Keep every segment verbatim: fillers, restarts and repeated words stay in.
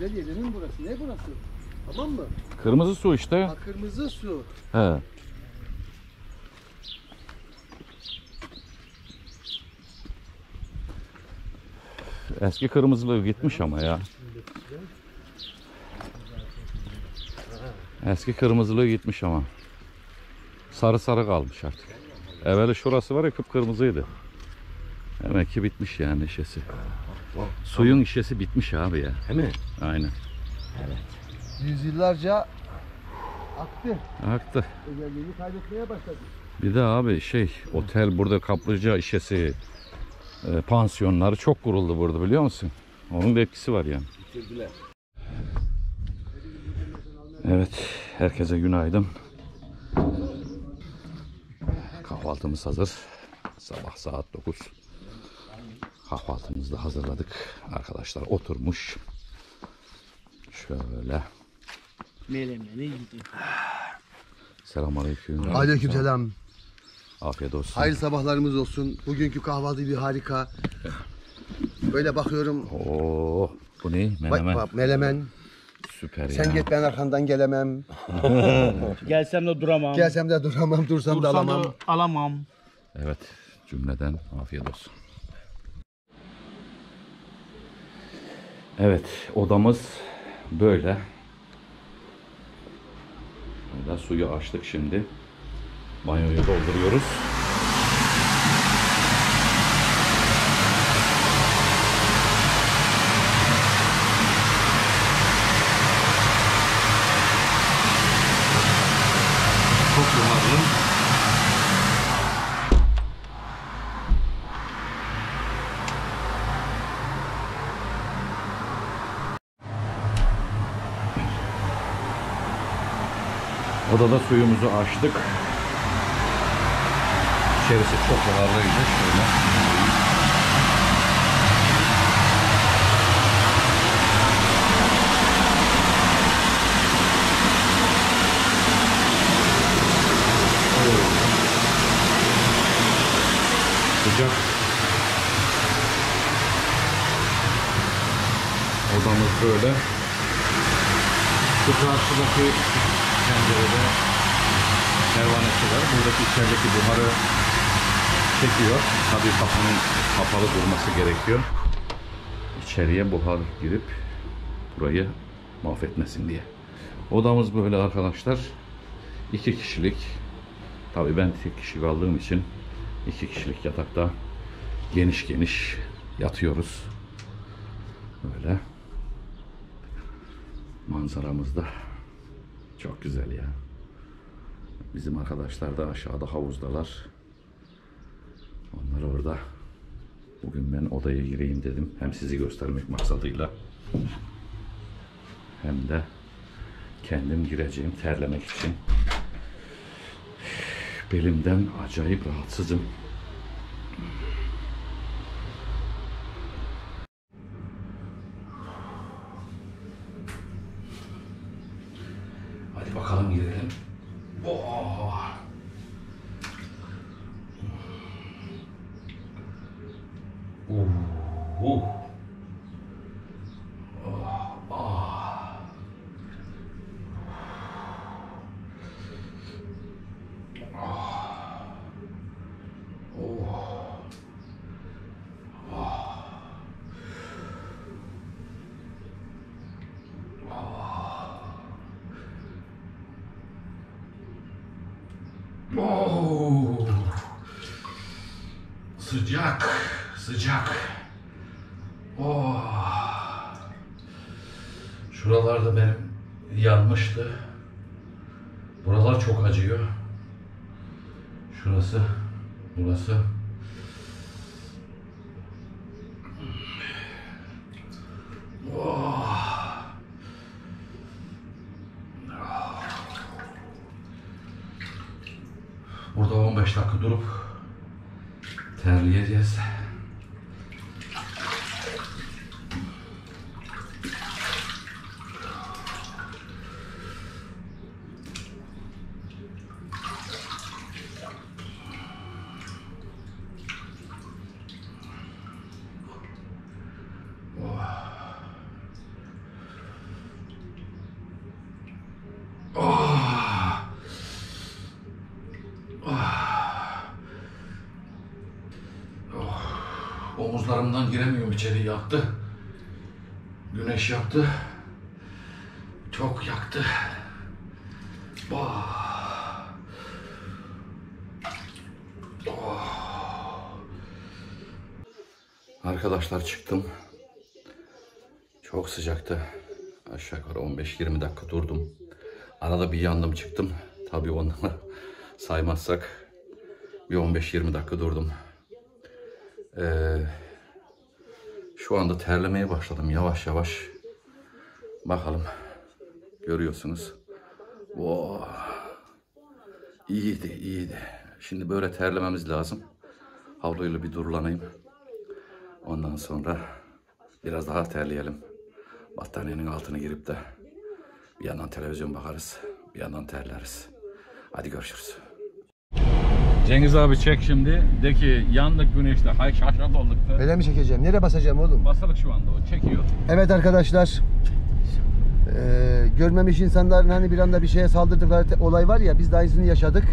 güzel yeri mi burası? Ne burası? Tamam mı? Kırmızı su işte. Ha, kırmızı su. He. Eski kırmızılığı gitmiş ama ya. Eski kırmızılığı gitmiş ama. Sarı sarı kalmış artık. Evveli şurası var ya, kıpkırmızıydı. Demek ki bitmiş yani işesi. Suyun işesi bitmiş abi ya. Değil mi? Aynen. Evet. Yüzyıllarca aktı. Aktı. Özelliğini kaybetmeye başladı. Bir de abi şey, otel burada, kaplıca işesi, e, pansiyonları çok kuruldu burada, biliyor musun? Onun da etkisi var yani. Bitirdiler. Evet, herkese günaydın. Kahvaltımız hazır. Sabah saat dokuz. Kahvaltımızı da hazırladık. Arkadaşlar oturmuş. Şöyle. Melemeni yedi. Selamünaleyküm. Aleykümselam. Afiyet olsun. Hayırlı sabahlarımız olsun. Bugünkü kahvaltı bir harika. Böyle bakıyorum. Oo, bu ne? Menemen. Bak, bak, melemen. Süper Sen ya. git, ben arkandan gelemem. Gelsem de duramam. Gelsem de duramam, dursam da Dursam alamam. da alamam. Evet, cümleden afiyet olsun. Evet, odamız böyle. Burada suyu açtık şimdi. Banyoyu dolduruyoruz. Çok buharlı. Odada suyumuzu açtık. İçerisi çok buharlıydı. Şöyle. Sıcak. Odamız böyle. Şu karşıdaki pencerede pervanesi var. Buradaki içerideki buharı çekiyor. Tabii kapının kapalı durması gerekiyor. İçeriye buhar girip burayı mahvetmesin diye. Odamız böyle arkadaşlar. İki kişilik. Tabii ben tek kişi kaldığım için iki kişilik yatakta geniş geniş yatıyoruz. Böyle. Manzaramız da çok güzel ya. Bizim arkadaşlar da aşağıda havuzdalar. Onlar orada. Bugün ben odaya gireyim dedim. Hem sizi göstermek maksadıyla, hem de kendim gireceğim terlemek için. Belimden acayip rahatsızım. Hadi bakalım girelim. Oh. Uh. Uh. Oh. Oh. Oh. Sıcak, sıcak. Oh. Şuralarda benim yanmıştı. Buralar çok acıyor. Şurası, burası. Oh. Burada on beş dakika durup terleyeceğiz. Omuzlarımdan giremiyorum içeri, yaktı. Güneş yaktı. Çok yaktı. Oh. Oh. Arkadaşlar çıktım. Çok sıcaktı. Aşağı yukarı on beş yirmi dakika durdum. Arada bir yandım çıktım. Tabii onları saymazsak bir on beş yirmi dakika durdum. Ee, şu anda terlemeye başladım yavaş yavaş. Bakalım. Görüyorsunuz. Wow. İyiydi, iyiydi. Şimdi böyle terlememiz lazım. Havluyla bir durulanayım. Ondan sonra biraz daha terleyelim. Battaniyenin altına girip de bir yandan televizyon bakarız, bir yandan terleriz. Hadi görüşürüz. Cengiz abi çek şimdi. De ki yandık güneşte. Hay şaşat olduk da. Öyle mi çekeceğim? Nereye basacağım oğlum? Basalık şu anda o çekiyor. Evet arkadaşlar. Ee, görmemiş insanların hani bir anda bir şeye saldırdıkları te- olay var ya, biz de aynısını yaşadık.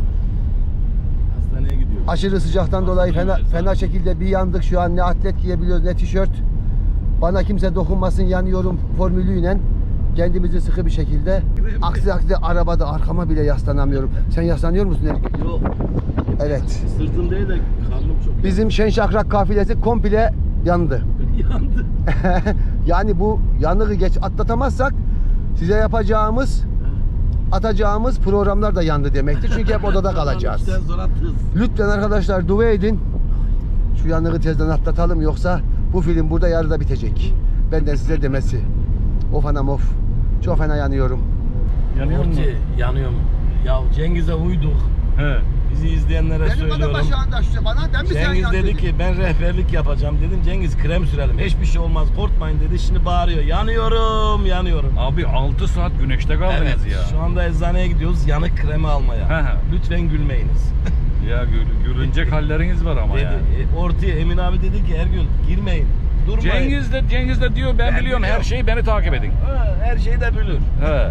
Hastaneye gidiyoruz. Aşırı sıcaktan dolayı fena, fena şekilde bir yandık şu an. Ne atlet giyebiliyoruz ne tişört. Bana kimse dokunmasın, yanıyorum formülüyle kendimizi sıkı bir şekilde. Aksi aksi arabada arkama bile yaslanamıyorum. Sen yaslanıyor musun Ergün? Yok. Evet. Sırtım değil de karnım çok. Bizim Şen Şakrak kafilesi komple yandı. Yandı. Yani bu yanığı geç atlatamazsak size yapacağımız, atacağımız programlar da yandı demektir. Çünkü hep odada kalacağız. İşten sonra tız. Lütfen arkadaşlar dua edin. Şu yanığı tezden atlatalım, yoksa bu film burada yarıda bitecek. Benden size demesi. Of anam of. Çok fena yanıyorum. Yanıyor mu? Orti, yanıyorum. Ya Cengiz'e uyduk. He. Bizi izleyenlere söylüyorum. bana ben Cengiz dedi ki ben rehberlik yapacağım. Dedim Cengiz krem sürelim. Hiçbir şey olmaz korkmayın dedi. Şimdi bağırıyor. Yanıyorum, yanıyorum. Abi altı saat güneşte kaldınız Evet, ya. şu anda eczaneye gidiyoruz yanık kremi almaya. He he. Lütfen gülmeyiniz. Ya gül, gülünecek halleriniz var ama Dedi, yani. e, Orti'ye Emin abi dedi ki Ergün girmeyin. Durmayın. Cengiz de, Cengiz de diyor ben, Ben biliyorum her biliyorum. şeyi, beni takip edin. Ha, her şeyi de bilir. He.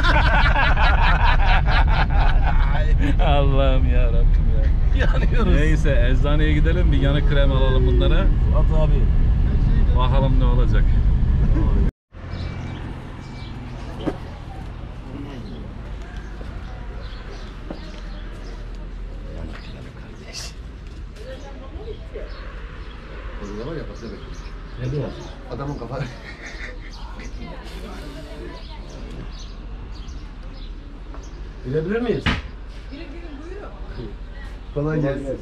Allah'ım ya Rabbim ya. Yanıyoruz. Neyse eczaneye gidelim, bir yanık krem alalım bunlara. At abi. Bakalım ne olacak. Orada var ya, bak evet. Ne diyor? Adamın kafa. Bilebilir miyiz? Kolay gelsin.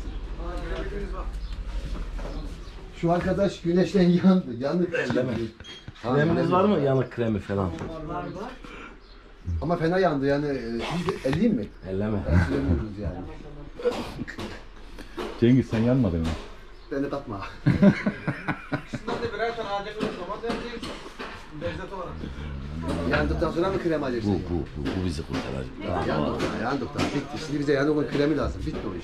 Şu arkadaş güneşten yandı. Yanık. Elleme. Ha, Kreminiz var mı? Yanık kremi falan. Ama fena yandı yani. e, Biz de elleyeyim mi? Elleme. Süremiyoruz yani. Cengiz sen yanmadın mı? Beni katma. Yandıktan sonra mı krem alacaksın? Bu, bu, bu, bu bizi kurtaracak. Yandık daha, yandık daha. Bitti. Şimdi bize yanık kremi lazım. Bitti o iş.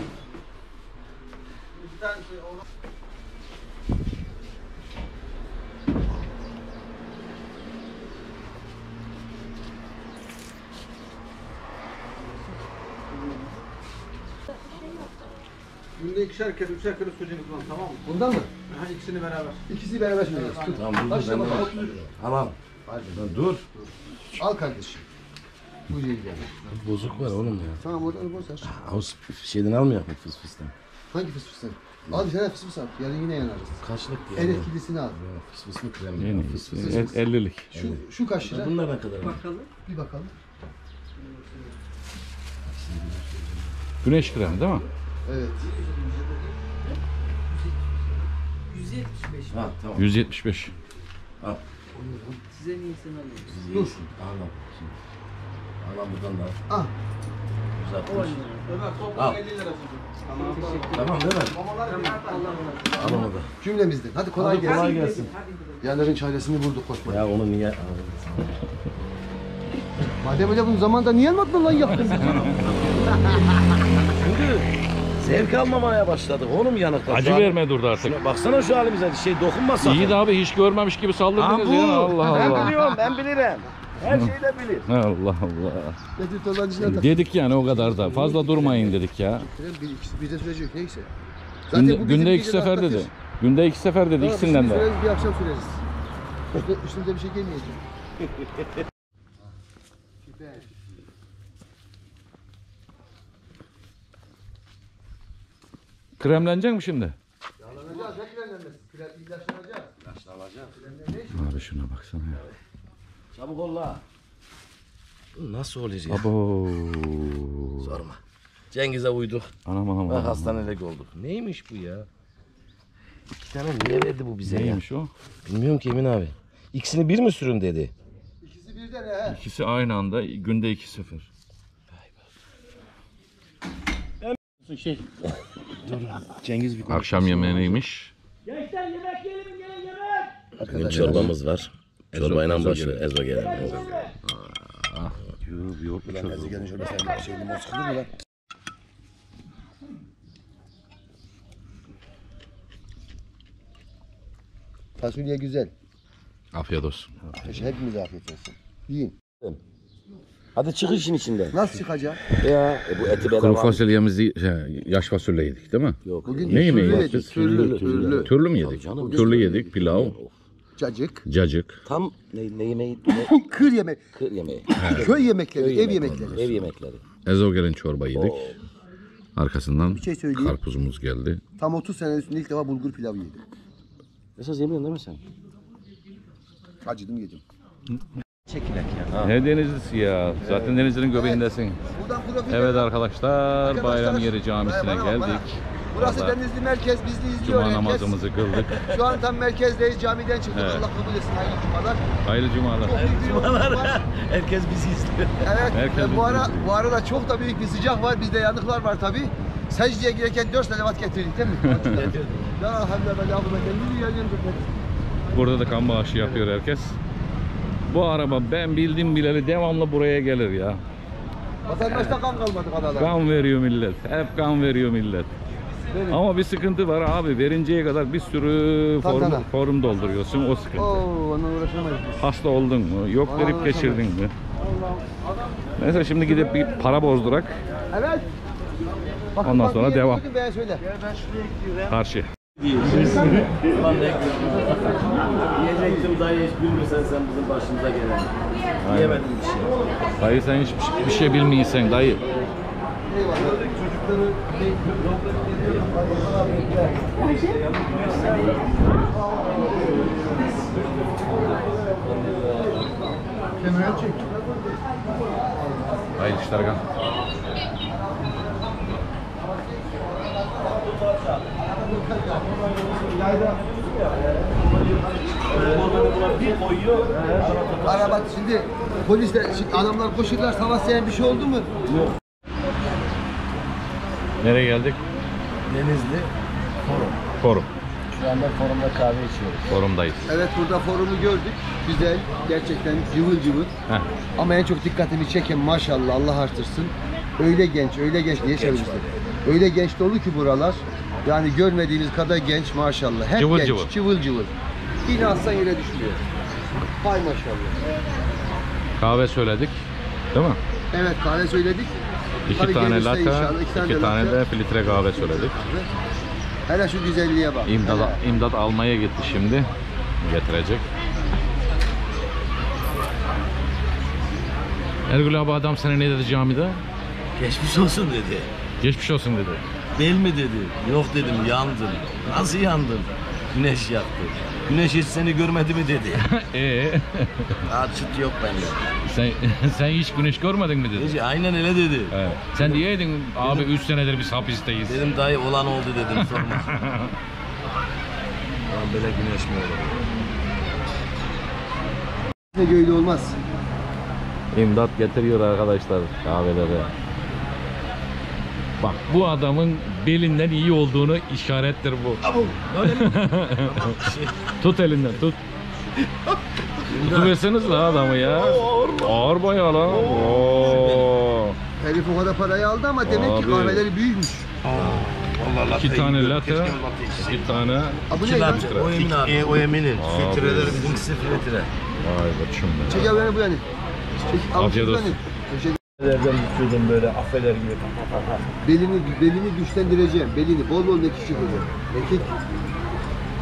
Günde ikişer kere, üçer kere sucuğunu kullan, tamam mı? Bundan mı? Ha, ikisini beraber. İkisi beraber söylüyoruz. Tut. Tamam dur dur Başla ben de bakalım. Tamam. Hadi. Lan dur. Al kardeşim. Bu değil yani. Bozuk var oğlum ya. Tamam oradan boş ver. Havuz şeyden almayak mı fıs fıstan? Hangi fıs fısın? Al bir tane fıs fıs al. Yarın yine yanarız. Kaçlık En yani? etkilisini al. Fıs fıs mı krem mi? Yeni. Fıs fıs. ellilik. Şu, şu kaç lira? Bunlar ne kadar? Bir bakalım. Güneş kremi değil mi? Evet. Ha tamam. yüz yetmiş beş. Al. Size niyesini alıyorum. Siz yiyorsun. Al lan. Şimdi. Al lan buradan da al. Al. Uzatmış. Ömer, Al. toplam elli lira sucuk. Tamam. Tamam değil mi? Mamalar bir tane. Al onu da. Cümlemizden. Hadi kolay Hadi gelsin. kolay gelsin. Yanların çaresini bulduk koşma. Ya onu niye? Madem öyle bunun zamanında niye almadın lan yaktın? Çünkü zevk almamaya başladık oğlum yanıktan. Acı Şu an- verme durdu artık. Şuna baksana şu halimize şey dokunmasa. İyi de abi hiç görmemiş gibi saldırdınız ya. Allah Ben Allah. biliyorum ben bilirim. Her şeyi de bilir. Allah Allah. Getir tolan içine tak. Dedik yani o kadar da. Fazla durmayın dedik ya. Bir, ikisi, bir de sürecek neyse. Günde, bu bizim günde iki gecede sefer atlatır. dedi. Günde iki sefer dedi, Tamam, ikisinden şimdi de. süreriz, bir akşam süreriz. Üstüne, üstümüze bir şey gelmeyecek. Süper. Kremlenecek mi şimdi? Yağlanacağız, ne kremlenmesi? Krem ilaçlanacağız. Yaşlanacak. Abi şuna baksana ya. Çabuk ol la. Nasıl olacak? Abo. Sorma. Cengiz'e uyduk. Anam anam Bak anam. hastanelik olduk. Neymiş bu ya? İki tane niye verdi bu bize Neymiş o? ya? Bilmiyorum ki Emin abi. İkisini bir mi sürün dedi? İkisi birden he. İkisi aynı anda günde iki sefer. Şey. Dur Cengiz bir Akşam yemeğiymiş. Bugün çorbamız var. Çorbayla başlıyor. Ezo gelelim. Yoğurtlu çorba. Gelin şöyle sen şey limon sıkılır mı lan? Fasulye güzel. Afiyet olsun. Hepimize afiyet olsun. Yiyin. Hadi çık işin içinden. Nasıl çıkacak? Ya e, bu eti Kuru bedava. fasulyemizi, şey, yaş fasulye yedik değil mi? Yok. Bugün Ne yemeği türlü yedik? yedik. Türlü, türlü. Türlü mü yedik? canım. Türlü yedik, pilav, Cacık. cacık. Tam ne, ne yemeği? Ne? Kır yemek. Kır yemeği. Köy yemekleri, Köy ev yemekleri, yemekleri. Ev yemekleri. Ezogelin çorba yedik. Arkasından şey söyleyeyim. karpuzumuz geldi. Tam otuz sene üstünde ilk defa bulgur pilavı yedim. Esas yemiyorsun değil mi sen? Acıdım yedim. Çekilek ya. Ne denizlisi ya? Zaten denizlerin göbeğindesin. Buradan profil Evet arkadaşlar, Arkadaşlar, Bayram Yeri Camisine bana bak, bana. geldik. Burası Vallahi Denizli Merkez, bizi izliyor Cuma herkes. namazımızı kıldık. Şu an tam merkezdeyiz, camiden çıktık. Evet. Allah kabul etsin, hayırlı cumalar. Hayırlı cumalar. Çok büyük bir yoğunluk var. Herkes bizi izliyor. Evet, Herkes e, bizi bu ara izliyor. bu arada çok da büyük bir sıcak var. Bizde yanıklar var tabi. Secdeye girerken dört salavat getirdik değil mi? Ya hamle bela bu kendini yiyelim. Burada da kan bağışı yapıyor herkes. Bu araba ben bildim bileli devamlı buraya gelir ya. Vatandaşta kan kalmadı kadar. Kan veriyor millet. Hep kan veriyor millet. Verin. Ama bir sıkıntı var abi. Verinceye kadar bir sürü form, Tantana. form dolduruyorsun. O sıkıntı. Oo, onunla uğraşamayız biz. Hasta oldun mu? Yok Vallahi verip geçirdin uğraşamayız. mi? Mesela şimdi gidip bir para bozdurak. Evet. Bakın, Ondan bak, sonra bir devam. yere Ben söyle. Karşı. Yiyecektim dayı hiç bilmiyorsan sen bizim başımıza gelen. Yiyemedim bir şey. Dayı sen hiç bir şey bilmiyorsun dayı. Eyvallah. Çocukları Kemal çek. Hayırlı işler kan. Bir koyuyor. Araba şimdi polisler, şimdi adamlar koşurlar, savaşlayan bir şey oldu mu? Nereye geldik? Denizli Forum. Forum. Şu anda forumda kahve içiyoruz. Forumdayız. Evet, burada forumu gördük. Güzel, gerçekten cıvıl cıvıl. Heh. Ama en çok dikkatimi çeken maşallah Allah artırsın. Öyle genç, öyle genç diye çevirmişler. Öyle genç dolu ki buralar. Yani görmediğiniz kadar genç maşallah. Hep Cıvıl genç, cıvıl. cıvıl cıvıl. Yine atsan yere düşmüyor. Hay maşallah. Kahve söyledik. Değil mi? Evet, kahve söyledik. İki Tabii tane gelirse latte, inşallah, iki tane, de filtre kahve söyledik. Hele şu güzelliğe bak. İmdat, Hele. imdat almaya gitti şimdi. Getirecek. Ergül abi adam sana ne dedi camide? Geçmiş olsun dedi. Geçmiş olsun dedi. Bel mi dedi? Yok dedim yandım. Nasıl yandım? Güneş yaktı. Güneş hiç seni görmedi mi dedi. Ee, Daha çıt yok bende. sen sen hiç güneş görmedin mi dedi. Dedi, aynen öyle dedi. Evet. Sen diyeydin abi üç senedir biz hapisteyiz. Dedim dayı olan oldu dedim sorma. Lan böyle güneş mi olur? Ne böyle olmaz. İmdat getiriyor arkadaşlar kahveleri. Bak bu adamın belinden iyi olduğunu işarettir bu. Öyle mi? Şey, Tut elinden tut. Tutuverseniz la adamı ya. Ağır bayağı lan. Oo. Herif o kadar parayı aldı ama demek Abi. ki kahveleri büyükmüş. vallahi İki tane latte, iki tane. Ha, bu İki ne lan? latte. O Emin abi. O Emin'in. Abi. Filtreleri bizimkisi filtre. Vay koçum be. Çek abi beni bu yani. Çek, al Afiyet şunu olsun. beni. Teşekkür- Nereden tutuyordum böyle afeler gibi. Belini, belini güçlendireceğim. Belini bol bol mekik çekeceğim. Mekik.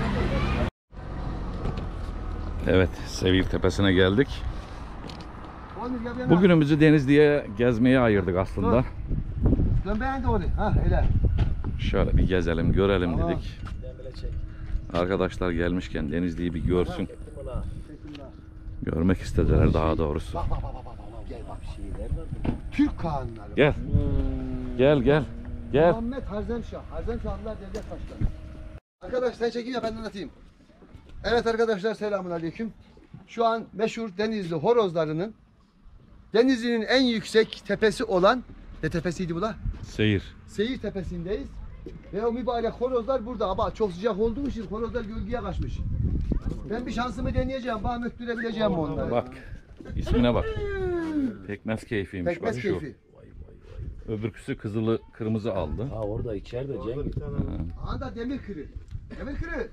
Evet, Sevil Tepesi'ne geldik. Onur gel yana. Bugünümüzü Denizli'ye gezmeye ayırdık aslında. Dön beğen de orayı. Ha öyle. Şöyle bir gezelim, görelim Tamam. dedik. Arkadaşlar gelmişken Denizli'yi bir görsün. Görmek istediler daha doğrusu. Bak bak bak bak bak. Gel bak. Türk Kağanları. Gel. Gel gel. Gel. Muhammed Harzemşah. Harzemşahlılar devlet başkanı. Arkadaşlar sen çekin ya ben anlatayım. Evet arkadaşlar selamun aleyküm. Şu an meşhur Denizli horozlarının Denizli'nin en yüksek tepesi olan ne tepesiydi bu la? Seyir. Seyir tepesindeyiz. Ve o mübarek horozlar burada ama çok sıcak olduğu için horozlar gölgeye kaçmış. Ben bir şansımı deneyeceğim. Bana möktürebileceğim mi onları? Bak. İsmine bak. Pekmez keyfiymiş. Pekmez bak şu. keyfi. Öbürküsü kızılı kırmızı aldı. Ha orada içeride Cengiz. Aha da demir kırı. Demir kırı.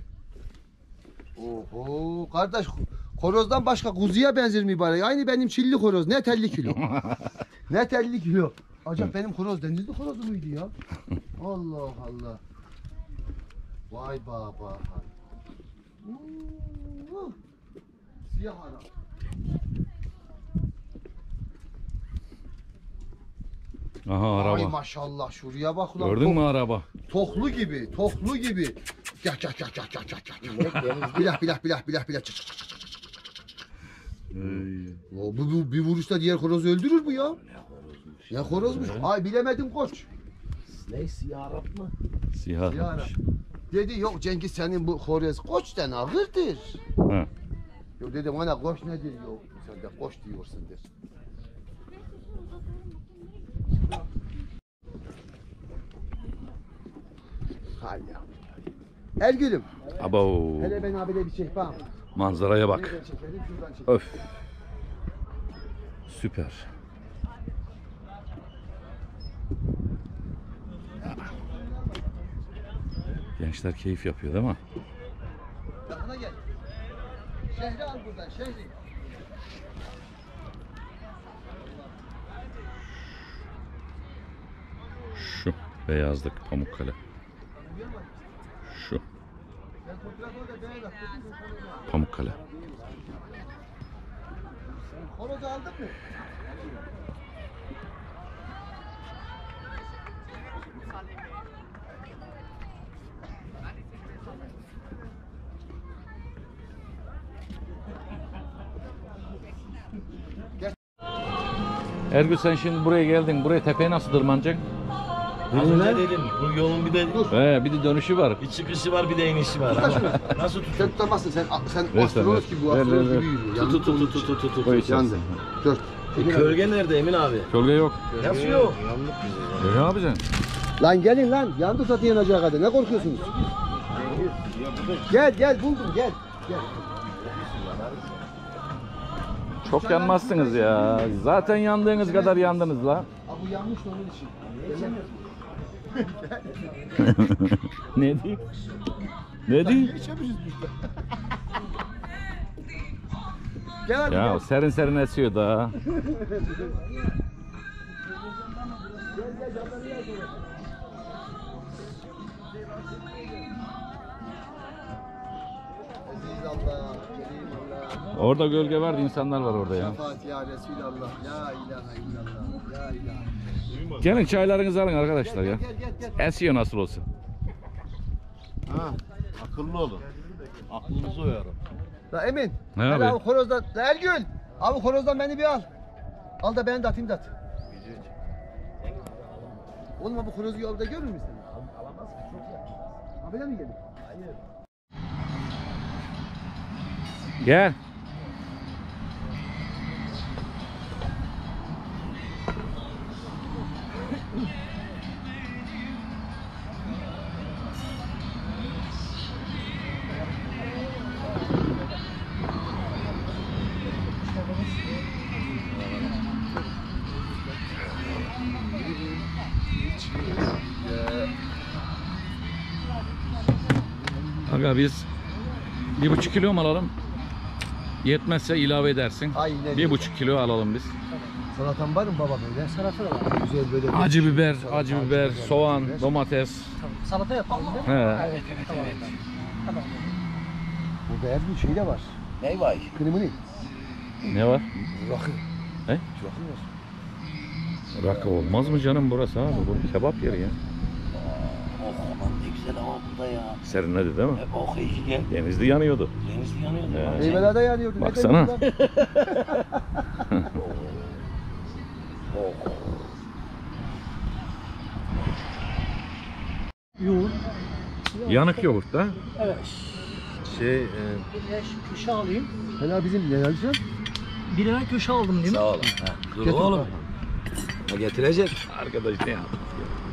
Oho kardeş horozdan başka kuzuya benzer mübarek. Aynı benim çilli horoz. Net elli kilo. Net elli kilo. Acaba benim horoz Denizli horozu muydu ya? Allah Allah. Vay baba. Hmm. Siyah Arap. Aha Ay araba. maşallah şuraya bak ulan. Gördün Tok- mü araba? Toklu gibi, toklu gibi. Gel gel gel gel gel gel gel. Bilah bilah bilah bilah bilah. Çık, çık, çık, çık, çık, çık. O, bu, bu bir vuruşta diğer horozu öldürür bu ya. Ne horozmuş? Ay bilemedim koç. Ne siyah Arap mı? Siyah. Ya Arap. Dedi yok Cengiz senin bu horoz koçtan ağırdır. Ha. Yok dedim ana koç nedir yok. Sen de koç diyorsun der. Hay ya. Ergül'üm. Abo. Hele ben abide bir çek bak. Manzaraya bak. Nereden çekelim şuradan çekelim. Öf. Süper. Gençler keyif yapıyor değil mi? Yakına gel. Şehri al buradan şehri. Şu beyazlık Pamukkale. Şu Ben fotoğraf orada beyaz at. Pamukkale. Horozu aldın mı? Ergül sen şimdi buraya geldin. Buraya tepeye nasıl tırmanacaksın? Az önce dedim bu yolun bir de He, bir de dönüşü var. bir çıkışı var bir de inişi var. Tut şunu. Nasıl tut? Sen tutamazsın sen sen Ver astronot sen, gibi bu ver. astronot Ver, ver, gibi ver. yürüyor. Tut Yandı. tut tut tut tut tut. Koy tut. Yandı. Dört. E, Kölge nerede Emin abi? Gölge yok. Nasıl yok? E, ne yapacaksın? Lan gelin lan. Yandı satı yanacağı kadar. Ne korkuyorsunuz? Gel gel buldum gel. Gel. Çok yanmazsınız ya. Zaten yandığınız kadar yandınız la. Ha bu yanmış da onun için. Geçemiyorsun. Ne diyeyim? Ne diyeyim? Geçemişiz biz de. Gel hadi Ya gel. serin serin esiyor da. Aziz Allah, Kerim Allah. Orada gölge vardı, insanlar var orada ya. Şefaat ya Resulallah. La ilahe illallah. La ilahe. Gelin çaylarınızı alın arkadaşlar ya. Gel gel gel. Esiyor nasıl olsa. Ha, akıllı olun. Aklınızı uyarın. La Emin. Ne Hele abi? abi horozdan. La Ergül. Abi horozdan beni bir al. Al da beni de atayım da at. Oğlum bu horozu yolda görür müsün? Alamaz ki çok ya. Habire mi gelir? Gel. Aga biz bir buçuk kilo mu alalım? Yetmezse ilave edersin. Aynen. Bir buçuk kilo alalım biz. Salatan var mı baba böyle? Salata da var. Güzel böyle. Acı biber, Salata, acı biber, soğan, biber. domates. Salata yapalım değil mi? He. Evet evet evet. Tamam. Burada her bir şey de var. Ne var? Krimini. Ne var? Rakı. He? Rakı var. Rakı olmaz mı canım burası abi? Bu kebap yeri ya. Oh aman ne güzel hava burada ya. Serinledi değil mi? E, oh iyi gel. Denizli yanıyordu. Deniz yanıyor. He. Bak, Meyvelerde yanıyordu. Ne Baksana. deniyor lan? Oh. Yoğurt. Yanık yoğurt da. Evet. Şey, e, Bir de şu köşe alayım. Fena bizim ne yazacağım? Bir lira köşe aldım değil mi? Sağ ol. Ha, dur Getir oğlum. bak. Ha, getirecek. arkadaş ne yaptı?